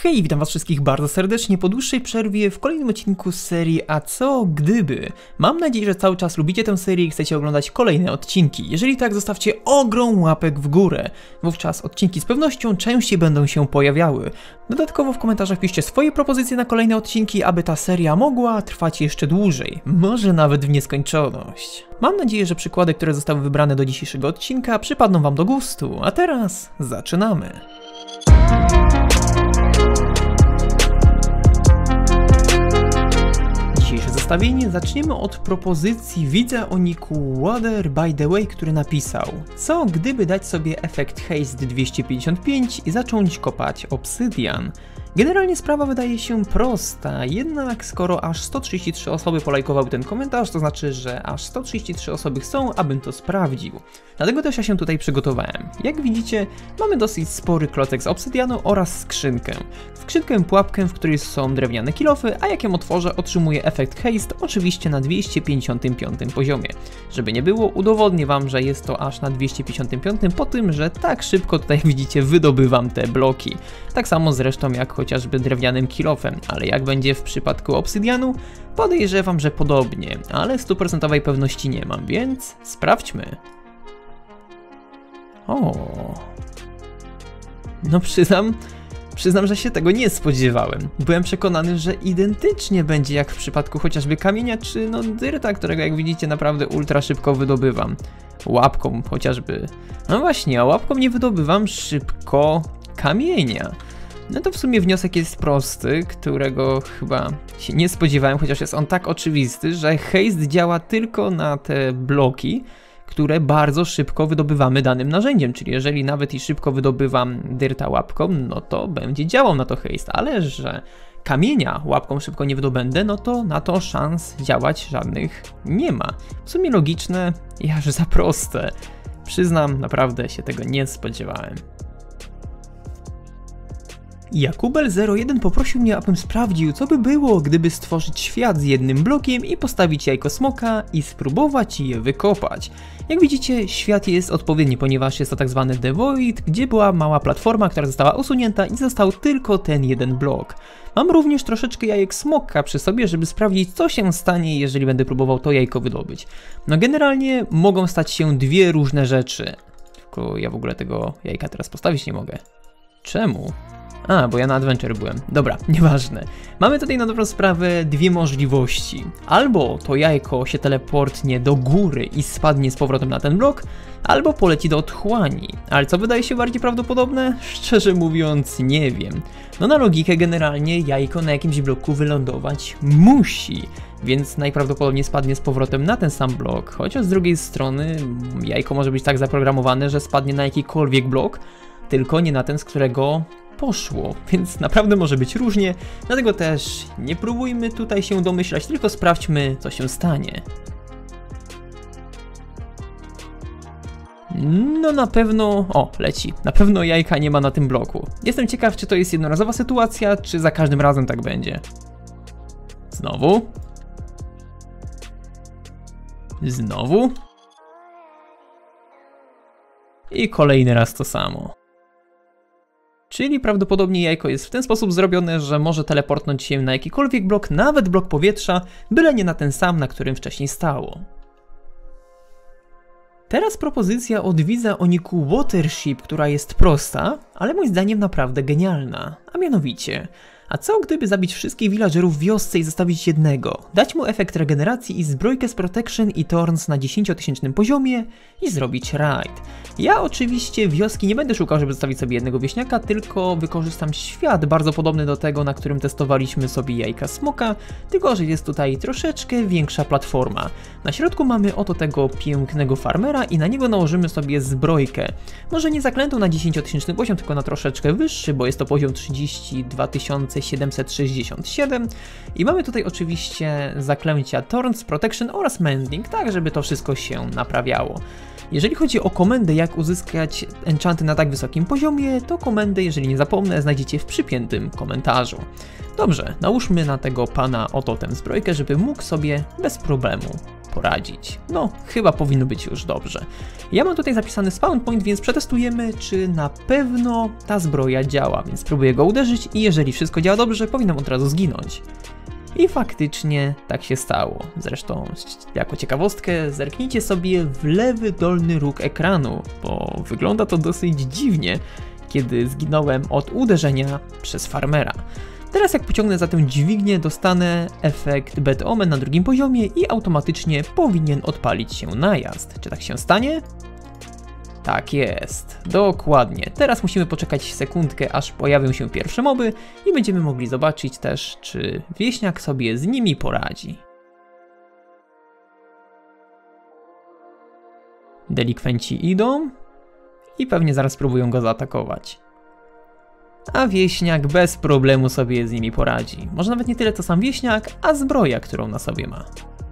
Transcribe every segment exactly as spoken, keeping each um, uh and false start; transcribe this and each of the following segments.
Hej, witam was wszystkich bardzo serdecznie po dłuższej przerwie w kolejnym odcinku z serii A co gdyby? Mam nadzieję, że cały czas lubicie tę serię i chcecie oglądać kolejne odcinki. Jeżeli tak, zostawcie ogrom łapek w górę. Wówczas odcinki z pewnością częściej będą się pojawiały. Dodatkowo w komentarzach piszcie swoje propozycje na kolejne odcinki, aby ta seria mogła trwać jeszcze dłużej. Może nawet w nieskończoność. Mam nadzieję, że przykłady, które zostały wybrane do dzisiejszego odcinka, przypadną wam do gustu. A teraz zaczynamy. Dzisiejsze zestawienie zaczniemy od propozycji widza o niku Water by the Way, który napisał: co gdyby dać sobie efekt Haste dwieście pięćdziesiąt pięć i zacząć kopać obsydian? Generalnie sprawa wydaje się prosta, jednak skoro aż sto trzydzieści trzy osoby polajkowały ten komentarz, to znaczy, że aż sto trzydzieści trzy osoby chcą, abym to sprawdził. Dlatego też ja się tutaj przygotowałem. Jak widzicie, mamy dosyć spory klocek z obsydianu oraz skrzynkę. Skrzynkę pułapkę, w której są drewniane kilofy, a jak ją otworzę, otrzymuję efekt Haste, oczywiście na dwieście pięćdziesiątym piątym poziomie. Żeby nie było, udowodnię wam, że jest to aż na dwieście pięćdziesiątym piątym po tym, że tak szybko tutaj, jak widzicie, wydobywam te bloki. Tak samo zresztą jak chociażby drewnianym kilofem, ale jak będzie w przypadku obsydianu? Podejrzewam, że podobnie, ale stuprocentowej pewności nie mam, więc sprawdźmy. O, no przyznam, przyznam, że się tego nie spodziewałem. Byłem przekonany, że identycznie będzie jak w przypadku chociażby kamienia czy no dyrta, którego jak widzicie naprawdę ultra szybko wydobywam. Łapką chociażby. No właśnie, a łapką nie wydobywam szybko kamienia. No to w sumie wniosek jest prosty, którego chyba się nie spodziewałem, chociaż jest on tak oczywisty, że haste działa tylko na te bloki, które bardzo szybko wydobywamy danym narzędziem, czyli jeżeli nawet i szybko wydobywam dyrta łapką, no to będzie działał na to haste, ale że kamienia łapką szybko nie wydobędę, no to na to szans działać żadnych nie ma. W sumie logiczne, aż za proste. Przyznam, naprawdę się tego nie spodziewałem. Jakubel zero jeden poprosił mnie, abym sprawdził, co by było, gdyby stworzyć świat z jednym blokiem i postawić jajko smoka i spróbować je wykopać. Jak widzicie, świat jest odpowiedni, ponieważ jest to tak zwany The Void, gdzie była mała platforma, która została usunięta i został tylko ten jeden blok. Mam również troszeczkę jajek smoka przy sobie, żeby sprawdzić, co się stanie, jeżeli będę próbował to jajko wydobyć. No generalnie mogą stać się dwie różne rzeczy. Tylko ja w ogóle tego jajka teraz postawić nie mogę. Czemu? A, bo ja na adventure byłem. Dobra, nieważne. Mamy tutaj na dobrą sprawę dwie możliwości. Albo to jajko się teleportnie do góry i spadnie z powrotem na ten blok, albo poleci do otchłani. Ale co wydaje się bardziej prawdopodobne? Szczerze mówiąc, nie wiem. No na logikę generalnie jajko na jakimś bloku wylądować musi, więc najprawdopodobniej spadnie z powrotem na ten sam blok, chociaż z drugiej strony jajko może być tak zaprogramowane, że spadnie na jakikolwiek blok, tylko nie na ten, z którego poszło, więc naprawdę może być różnie, dlatego też nie próbujmy tutaj się domyślać, tylko sprawdźmy, co się stanie. No na pewno... O, leci. Na pewno jajka nie ma na tym bloku. Jestem ciekaw, czy to jest jednorazowa sytuacja, czy za każdym razem tak będzie. Znowu. Znowu. I kolejny raz to samo. Czyli prawdopodobnie jajko jest w ten sposób zrobione, że może teleportnąć się na jakikolwiek blok, nawet blok powietrza, byle nie na ten sam, na którym wcześniej stało. Teraz propozycja od widza o niku Watership, która jest prosta, ale moim zdaniem naprawdę genialna. A mianowicie, a co gdyby zabić wszystkich villagerów w wiosce i zostawić jednego, dać mu efekt regeneracji i zbrojkę z Protection i Thorns na dziesięciotysięcznym poziomie i zrobić raid. Ja oczywiście wioski nie będę szukał, żeby zostawić sobie jednego wieśniaka, tylko wykorzystam świat bardzo podobny do tego, na którym testowaliśmy sobie jajka smoka, tylko że jest tutaj troszeczkę większa platforma. Na środku mamy oto tego pięknego farmera i na niego nałożymy sobie zbrojkę. Może nie zaklętą na dziesięciotysięczny poziom, tylko na troszeczkę wyższy, bo jest to poziom trzydzieści dwa tysiące siedemset sześćdziesiąt siedem i mamy tutaj oczywiście zaklęcia Thorns, Protection oraz Mending, tak żeby to wszystko się naprawiało. Jeżeli chodzi o komendę, jak uzyskać enchanty na tak wysokim poziomie, to komendę, jeżeli nie zapomnę, znajdziecie w przypiętym komentarzu. Dobrze, nałóżmy na tego pana oto tę zbrojkę, żeby mógł sobie bez problemu poradzić. No, chyba powinno być już dobrze. Ja mam tutaj zapisany spawn point, więc przetestujemy, czy na pewno ta zbroja działa, więc spróbuję go uderzyć i jeżeli wszystko działa dobrze, powinnam od razu zginąć. I faktycznie tak się stało. Zresztą, jako ciekawostkę, zerknijcie sobie w lewy dolny róg ekranu, bo wygląda to dosyć dziwnie, kiedy zginąłem od uderzenia przez farmera. Teraz jak pociągnę za tę dźwignię, dostanę efekt Bad Omen na drugim poziomie i automatycznie powinien odpalić się najazd. Czy tak się stanie? Tak jest, dokładnie. Teraz musimy poczekać sekundkę, aż pojawią się pierwsze moby i będziemy mogli zobaczyć też, czy wieśniak sobie z nimi poradzi. Delikwenci idą i pewnie zaraz spróbują go zaatakować. A wieśniak bez problemu sobie z nimi poradzi. Może nawet nie tyle co sam wieśniak, a zbroja, którą na sobie ma.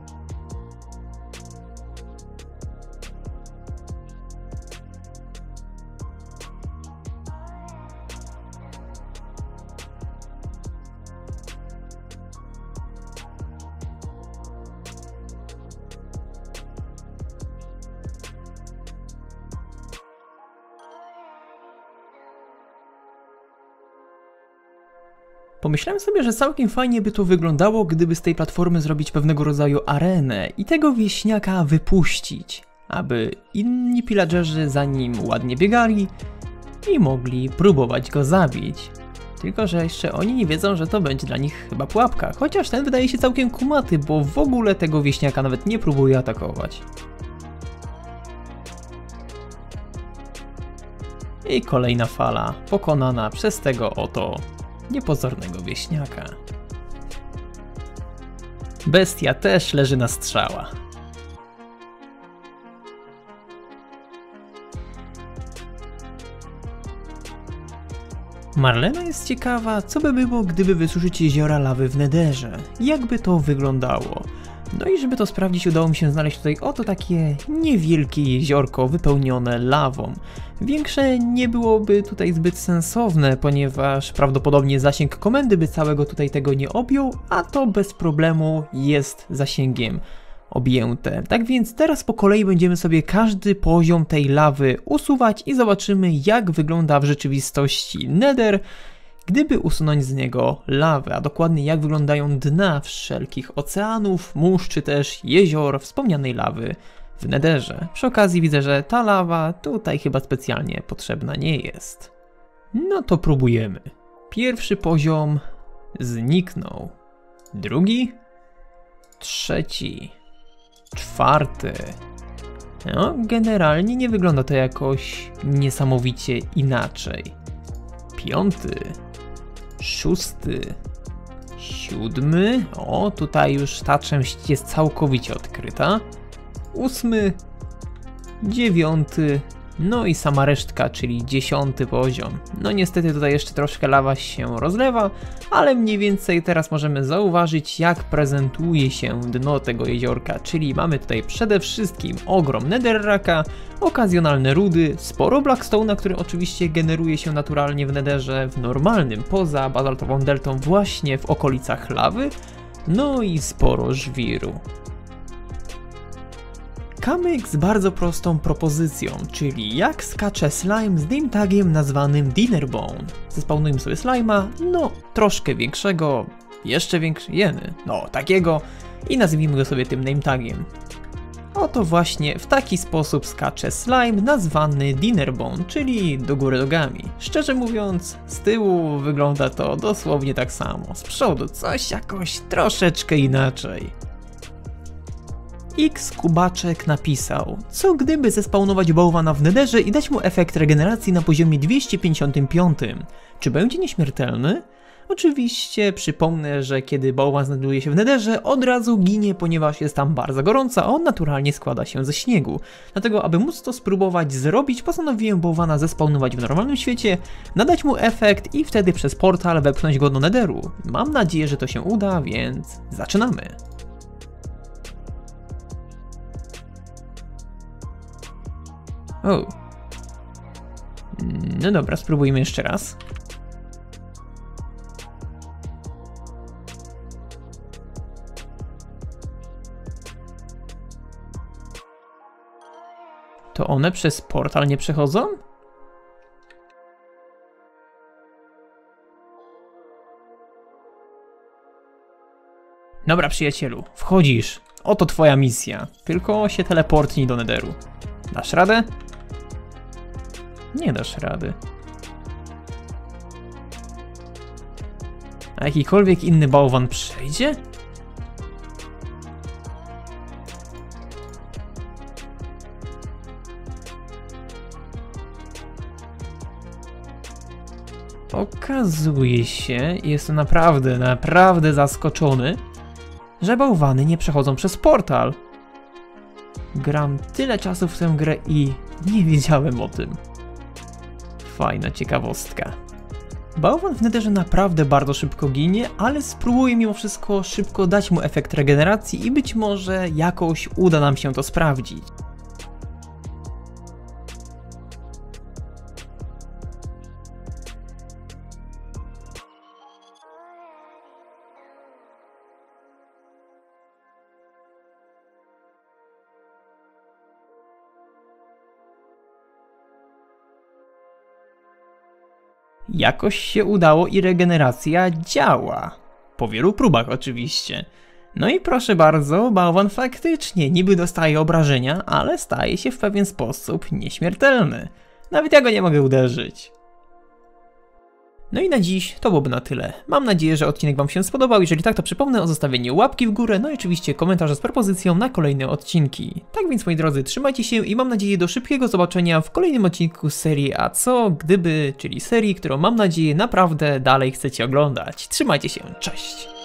Pomyślałem sobie, że całkiem fajnie by to wyglądało, gdyby z tej platformy zrobić pewnego rodzaju arenę i tego wieśniaka wypuścić, aby inni pillagerzy za nim ładnie biegali i mogli próbować go zabić. Tylko że jeszcze oni nie wiedzą, że to będzie dla nich chyba pułapka, chociaż ten wydaje się całkiem kumaty, bo w ogóle tego wieśniaka nawet nie próbuje atakować. I kolejna fala pokonana przez tego oto niepozornego wieśniaka. Bestia też leży na strzała. Marlena jest ciekawa, co by było, gdyby wysuszyć jeziora lawy w Netherze. Jakby to wyglądało? No i żeby to sprawdzić, udało mi się znaleźć tutaj oto takie niewielkie jeziorko wypełnione lawą. Większe nie byłoby tutaj zbyt sensowne, ponieważ prawdopodobnie zasięg komendy by całego tutaj tego nie objął, a to bez problemu jest zasięgiem objęte. Tak więc teraz po kolei będziemy sobie każdy poziom tej lawy usuwać i zobaczymy, jak wygląda w rzeczywistości Nether, gdyby usunąć z niego lawę, a dokładnie jak wyglądają dna wszelkich oceanów, mórz czy też jezior wspomnianej lawy w Netherze. Przy okazji widzę, że ta lawa tutaj chyba specjalnie potrzebna nie jest. No to próbujemy. Pierwszy poziom zniknął. Drugi. Trzeci. Czwarty. No, generalnie nie wygląda to jakoś niesamowicie inaczej. Piąty. Szósty. Siódmy. O, tutaj już ta część jest całkowicie odkryta. Ósmy. Dziewiąty. No i sama resztka, czyli dziesiąty poziom. No niestety tutaj jeszcze troszkę lawa się rozlewa, ale mniej więcej teraz możemy zauważyć, jak prezentuje się dno tego jeziorka, czyli mamy tutaj przede wszystkim ogrom netherracka, okazjonalne rudy, sporo blackstone'a, który oczywiście generuje się naturalnie w netherze, w normalnym, poza bazaltową deltą właśnie w okolicach lawy, no i sporo żwiru. Kamyk z bardzo prostą propozycją, czyli jak skacze slime z name tagiem nazwanym Dinnerbone. Zespawnujmy sobie slime'a, no troszkę większego, jeszcze większy, jeny, no takiego i nazwijmy go sobie tym name tagiem. Oto właśnie w taki sposób skacze slime nazwany Dinnerbone, czyli do góry nogami. Szczerze mówiąc, z tyłu wygląda to dosłownie tak samo, z przodu coś jakoś troszeczkę inaczej. X Kubaczek napisał, co gdyby zespawnować bałwana w Netherze i dać mu efekt regeneracji na poziomie dwieście pięćdziesiątym piątym. Czy będzie nieśmiertelny? Oczywiście przypomnę, że kiedy bałwan znajduje się w Netherze, od razu ginie, ponieważ jest tam bardzo gorąco, a on naturalnie składa się ze śniegu. Dlatego, aby móc to spróbować zrobić, postanowiłem bałwana zespawnować w normalnym świecie, nadać mu efekt i wtedy przez portal wepchnąć go do Netheru. Mam nadzieję, że to się uda, więc zaczynamy. O. No dobra, spróbujmy jeszcze raz. To one przez portal nie przechodzą? Dobra, przyjacielu, wchodzisz. Oto twoja misja. Tylko się teleportnij do Netheru. Dasz radę? Nie dasz rady. A jakikolwiek inny bałwan przejdzie? Okazuje się, jestem naprawdę, naprawdę zaskoczony, że bałwany nie przechodzą przez portal. Gram tyle czasu w tę grę i nie wiedziałem o tym. Fajna ciekawostka. Bałwan w Netherze naprawdę bardzo szybko ginie, ale spróbuję mimo wszystko szybko dać mu efekt regeneracji i być może jakoś uda nam się to sprawdzić. Jakoś się udało i regeneracja działa. Po wielu próbach oczywiście. No i proszę bardzo, bałwan faktycznie niby dostaje obrażenia, ale staje się w pewien sposób nieśmiertelny. Nawet ja go nie mogę uderzyć. No i na dziś to byłoby na tyle. Mam nadzieję, że odcinek wam się spodobał. Jeżeli tak, to przypomnę o zostawieniu łapki w górę, no i oczywiście komentarza z propozycją na kolejne odcinki. Tak więc, moi drodzy, trzymajcie się i mam nadzieję do szybkiego zobaczenia w kolejnym odcinku z serii A co gdyby, czyli serii, którą mam nadzieję naprawdę dalej chcecie oglądać. Trzymajcie się, cześć!